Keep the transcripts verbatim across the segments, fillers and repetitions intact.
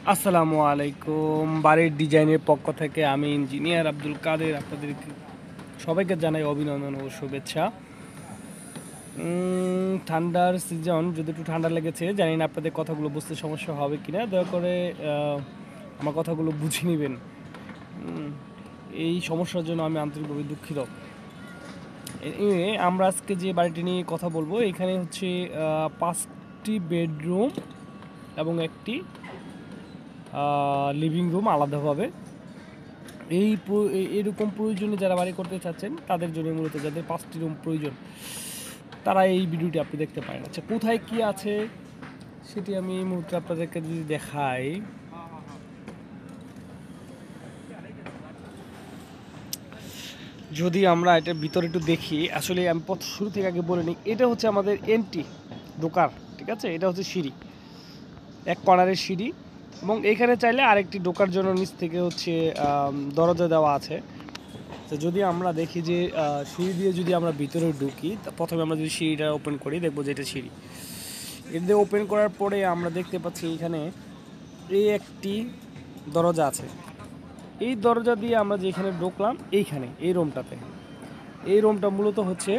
আসসালামু আলাইকুম। বাড়ির ডিজাইনের পক্ষ থেকে আমি ইঞ্জিনিয়ার আব্দুল কাদের আপনাদেরকে সবাইকে জানাই অভিনন্দন ও শুভেচ্ছা। ঠান্ডার সিজন, যদি একটু ঠান্ডা লেগেছে, জানি না আপনাদের কথাগুলো বুঝতে সমস্যা হবে কিনা, দয়া করে আমার কথাগুলো বুঝে নেবেন। এই সমস্যার জন্য আমি আন্তরিকভাবে দুঃখিত। আমরা আজকে যে বাড়িটি নিয়ে কথা বলবো, এখানে হচ্ছে পাঁচটি বেডরুম এবং একটি লিভিং রুম আলাদাভাবে। এই এরকম প্রয়োজনে যারা বাড়ি করতে চাচ্ছেন তাদের জন্য, মূলত যাদের পাঁচটি রুম প্রয়োজন, তারা এই ভিডিওটি আপনি দেখতে পারেন। আচ্ছা, কোথায় কি আছে সেটি আমি এই মুহূর্তে আপনাদেরকে যদি দেখাই। যদি আমরা এটার ভিতরে একটু দেখি, আসলে আমি পথ শুরু থেকে আগে বলে নিই, এটা হচ্ছে আমাদের এন্ট্রি ঢোকার, ঠিক আছে? এটা হচ্ছে সিঁড়ি, এক কর্নারের সিঁড়ি, এবং এখানে চাইলে আরেকটি ঢোকার জন্য নিচ থেকে হচ্ছে দরজা দেওয়া আছে। তো যদি আমরা দেখি যে সিঁড়ি দিয়ে যদি আমরা ভিতরে ঢুকি, প্রথমে আমরা যদি সিঁড়িটা ওপেন করি, দেখবো যে এটা সিঁড়ি। এর দিয়ে ওপেন করার পরে আমরা দেখতে পাচ্ছি এখানে এই একটি দরজা আছে। এই দরজা দিয়ে আমরা যেখানে ঢুকলাম, এইখানে এই রুমটাতে, এই রুমটা মূলত হচ্ছে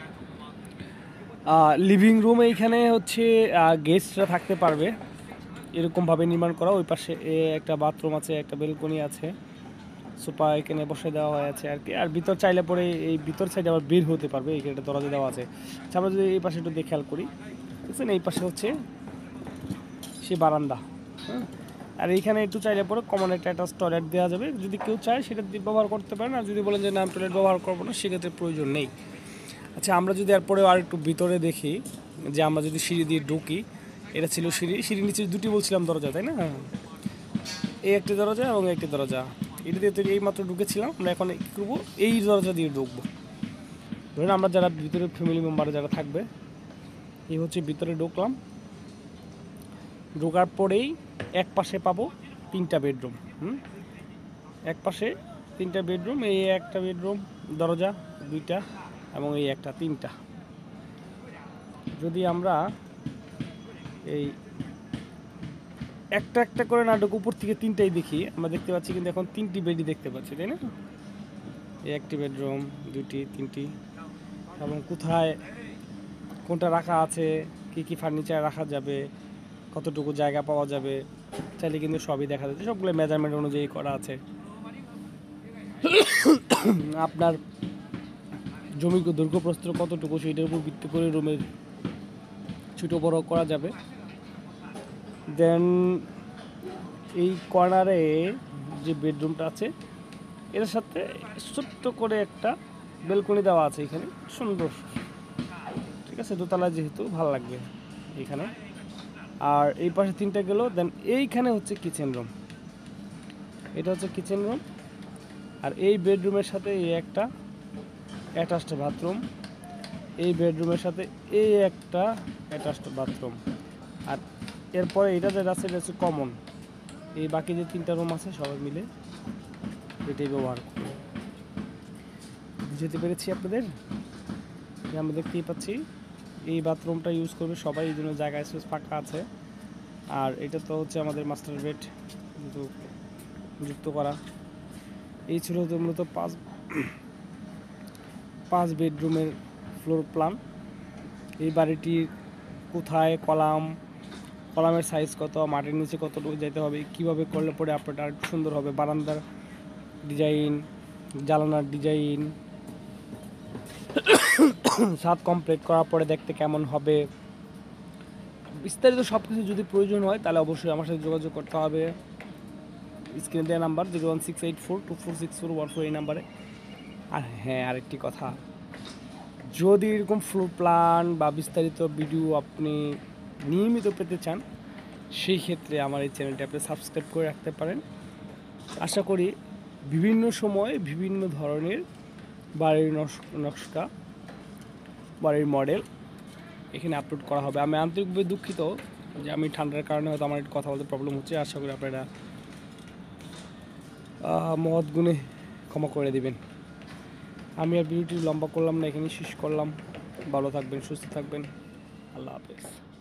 লিভিং রুম। এইখানে হচ্ছে গেস্টরা থাকতে পারবে, এরকমভাবে নির্মাণ করা। ওই পাশে একটা বাথরুম আছে, একটা বেলকনি আছে, সোফা এখানে বসে দেওয়া হয়ে আছে আর কি। আর ভিতর চাইলে পরে এই ভিতর সাইডে আবার বের হতে পারবে, এখানে একটা দরজা দেওয়া আছে। আমরা যদি এই পাশে একটু দেখে খেয়াল করি, বুঝছেন, এই পাশে হচ্ছে সে বারান্দা। হ্যাঁ, আর এইখানে একটু চাইলে পরে কমন একটা অ্যাটাচ টয়লেট দেওয়া যাবে, যদি কেউ চায় সেটা ব্যবহার করতে পারেন। আর যদি বলেন যে না, টয়লেট ব্যবহার করবো না, সেক্ষেত্রে প্রয়োজন নেই। আচ্ছা, আমরা যদি এরপরে আর একটু ভিতরে দেখি, যে আমরা যদি সিঁড়ি দিয়ে ঢুকি, এটা ছিল সিঁড়ি, সিঁড়ির নিচে দুটি বলছিলাম দরজা, তাই না? এই একটি দরজা এবং একটি দরজা, এটা দিয়ে তৈরি। এই মাত্র ঢুকেছিলাম, আমরা এখন কী করবো, এই দরজা দিয়ে ঢুকবো। ধরেন আমরা যারা ভিতরে ফ্যামিলি মেম্বার যারা থাকবে, এই হচ্ছে ভিতরে ঢুকলাম। ঢোকার পরেই এক পাশে পাবো তিনটা বেডরুম। হুম এক পাশে তিনটা বেডরুম, এই একটা বেডরুম, দরজা দুইটা, এবং এই একটা, তিনটা। যদি আমরা এই একটা একটা করে নাটক উপর থেকে তিনটাই দেখি, আমরা দেখতে পাচ্ছি কিন্তু এখন তিনটি বেডই দেখতে পাচ্ছি, তাই না? এই একটি বেডরুম, দুটি, তিনটি, এবং কোথায় কোনটা রাখা আছে, কি কি ফার্নিচার রাখা যাবে, কতটুকু জায়গা পাওয়া যাবে, চাইলে কিন্তু সবই দেখা যাচ্ছে। সবগুলো মেজারমেন্ট অনুযায়ী করা আছে। আপনার জমির দৈর্ঘ্য প্রস্থ কতটুকু, সেইটার উপর ভিত্তি করে রুমের ছোটো বড় করা যাবে। দেন এই কর্নারে যে বেডরুমটা আছে, এর সাথে ছোট্ট করে একটা বেলকনি দেওয়া আছে এখানে, সুন্দর, ঠিক আছে? দোতলা যেহেতু ভালো লাগবে এখানে। আর এই পাশে তিনটা গেল। দেন এইখানে হচ্ছে কিচেন রুম, এটা হচ্ছে কিচেন রুম। আর এই বেডরুমের সাথে এই একটা অ্যাটাচড বাথরুম, এই বেডরুমের সাথে এই একটা অ্যাটাচড বাথরুম। আর এরপরে এটা যেটা আছে এটা হচ্ছে কমন। এই বাকি যে তিনটা রুম আছে সবাই মিলে এটাই ব্যবহার করবে। যেতে পেরেছি আপনাদের, আমরা দেখতেই পাচ্ছি এই বাথরুমটা ইউজ করবে সবাই, এই জন্য জায়গা স্পেস ফাঁকা আছে। আর এটা তো হচ্ছে আমাদের মাস্টার বেড কিন্তু যুক্ত করা। এই ছিল তো মূলত পাঁচ পাঁচ বেডরুমের ফ্লোর প্ল্যান। এই বাড়িটির কোথায় কলাম, কলামের সাইজ কত, মাটির নিচে কতটুকু যেতে হবে, কীভাবে করলে পরে আপনারটা আর সুন্দর হবে, বারান্দার ডিজাইন, জানালার ডিজাইন, ছাদ কমপ্লিট করার পরে দেখতে কেমন হবে, বিস্তারিত সব কিছু যদি প্রয়োজন হয় তাহলে অবশ্যই আমার সাথে যোগাযোগ করতে হবে। স্ক্রিনে দেওয়া number zero one six eight four two four six four one four, এই নাম্বারে। আর হ্যাঁ, আরেকটি কথা, যদি এরকম ফ্লোর প্ল্যান বা বিস্তারিত ভিডিও আপনি নিয়মিত পেতে চান, সেই ক্ষেত্রে আমার এই চ্যানেলটি আপনি সাবস্ক্রাইব করে রাখতে পারেন। আশা করি বিভিন্ন সময় বিভিন্ন ধরনের বাড়ির নকশা, বাড়ির মডেল এখানে আপলোড করা হবে। আমি আন্তরিকভাবে দুঃখিত যে আমি ঠান্ডার কারণে হয়তো আমার একটু কথা বলতে প্রবলেম হচ্ছে। আশা করি আপনারা মহৎ গুণে ক্ষমা করে দেবেন। আমি আর ভিডিওটি লম্বা করলাম না, এখানে শেষ করলাম। ভালো থাকবেন, সুস্থ থাকবেন, আল্লাহ হাফেজ।